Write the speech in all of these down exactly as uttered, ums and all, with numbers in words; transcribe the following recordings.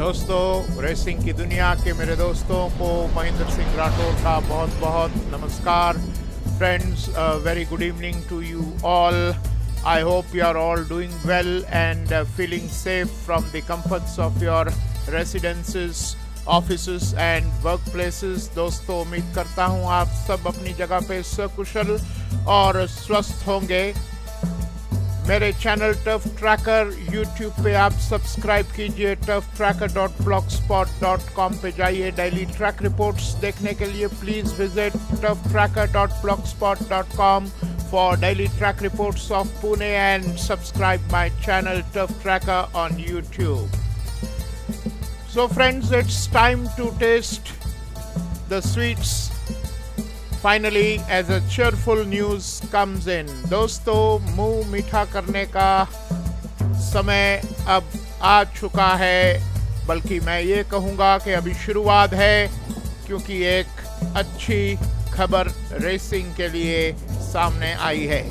दोस्तों, रेसिंग की दुनिया के मेरे दोस्तों को महेंद्र सिंह राठौर का बहुत बहुत नमस्कार। Friends, very good evening to you all. I hope you are all doing well and uh, feeling safe from the comforts of your residences, offices and workplaces। दोस्तों, उम्मीद करता हूँ आप सब अपनी जगह पे सकुशल और स्वस्थ होंगे। मेरे चैनल टफ ट्रैकर यूट्यूब पे आप सब्सक्राइब कीजिए। Turf tracker dot blog spot dot com पे जाइए। डेली ट्रैक रिपोर्ट्स देखने के लिए please visit turf tracker dot blog spot dot com for daily track reports of Pune and subscribe my channel Tough Tracker on YouTube. So friends, it's time to taste the sweets finally as a cheerful news comes in. दोस्तों, मुंह मीठा करने का समय अब आ चुका है, बल्कि मैं ये कहूँगा कि अभी शुरुआत है, क्योंकि एक अच्छी खबर रेसिंग के लिए सामने आई है।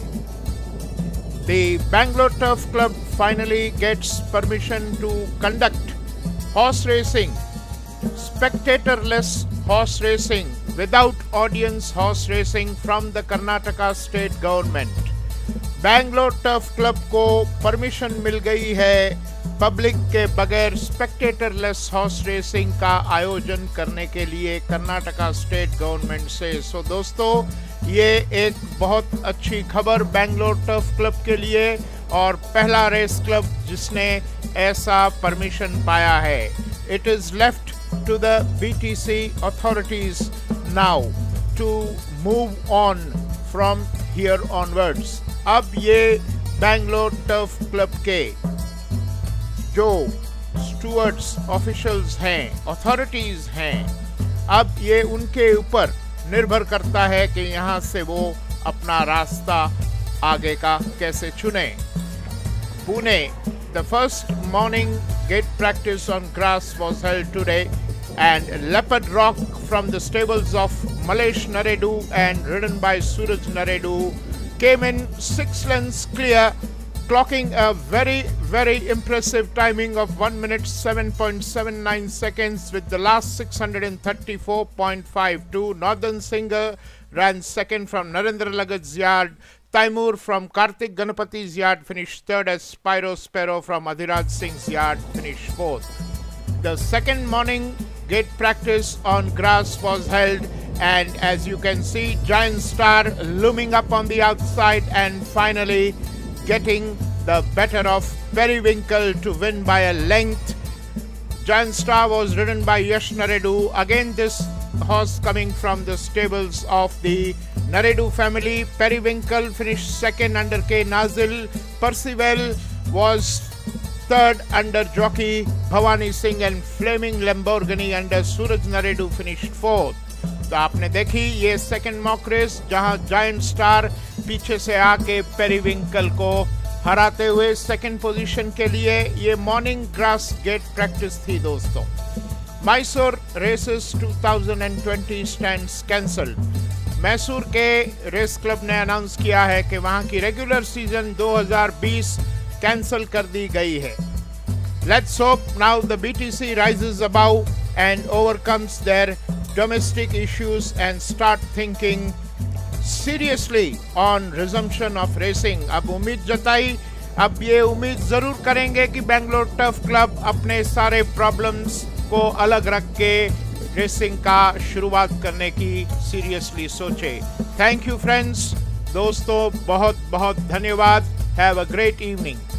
The Bangalore Turf Club finally gets permission to conduct horse racing, spectatorless horse racing, without audience horse racing from the Karnataka state government. Bangalore Turf Club को परमिशन मिल गई है पब्लिक के बगैर स्पेक्टेटरलेस हॉर्स रेसिंग का आयोजन करने के लिए कर्नाटका स्टेट गवर्नमेंट से। सो दोस्तों, ये एक बहुत अच्छी खबर बेंगलोर टर्फ क्लब के लिए और पहला रेस क्लब जिसने ऐसा परमिशन पाया है। It is left to the BTC authorities now to move on from here onwards. अब ये बेंगलोर टर्फ क्लब के जो स्टूअर्ड्स ऑफिशियल्स हैं, अथॉरिटीज हैं, अब ये उनके ऊपर निर्भर करता है कि यहाँ से वो अपना रास्ता आगे का कैसे चुने। Pune, the first morning gate practice on grass was held today and Leopard Rock from the stables of Malesh Naredu and ridden by Suraj Naredu came in six lengths clear, clocking a very very impressive timing of one minute seven point seven nine seconds with the last six hundred thirty-four point five two. Northern Singer ran second from Narendra Lagat's yard. Taimur from Karthik Ganapati's yard finished third as Spyro Sparrow from Adhiraj Singh's yard finished fourth. The second morning gate practice on grass was held, and as you can see, Giant Star looming up on the outside and finally getting the better of Periwinkle to win by a length. Giant Star was ridden by Yash Naredu. Again, this horse coming from the stables of the Naredu family. Periwinkle finished second under K. Nazil. Percival was third under jockey Bhavani Singh, and Flaming Lamborghini under Suraj Naredu finished fourth. तो आपने देखी ये second mock race, जहां giant star पीछे से आके periwinkle को हराते हुए सेकंड पोजीशन के लिए ये मॉर्निंग ग्रास गेट प्रैक्टिस थी। दोस्तों, Mysore races two thousand twenty stands cancelled. Mysore के रेस क्लब ने अनाउंस किया है कि वहां की रेगुलर सीजन दो हज़ार बीस कैंसिल कर दी गई है। Let's hope now the BTC rises above and overcomes their domestic issues and start thinking seriously on resumption of racing। अब उम्मीद जताई, अब ये उम्मीद जरूर करेंगे कि बेंगलोर टर्फ क्लब अपने सारे प्रॉब्लम्स को अलग रख के रेसिंग का शुरुआत करने की सीरियसली सोचे। थैंक यू फ्रेंड्स, दोस्तों, बहुत बहुत धन्यवाद। Have a great evening.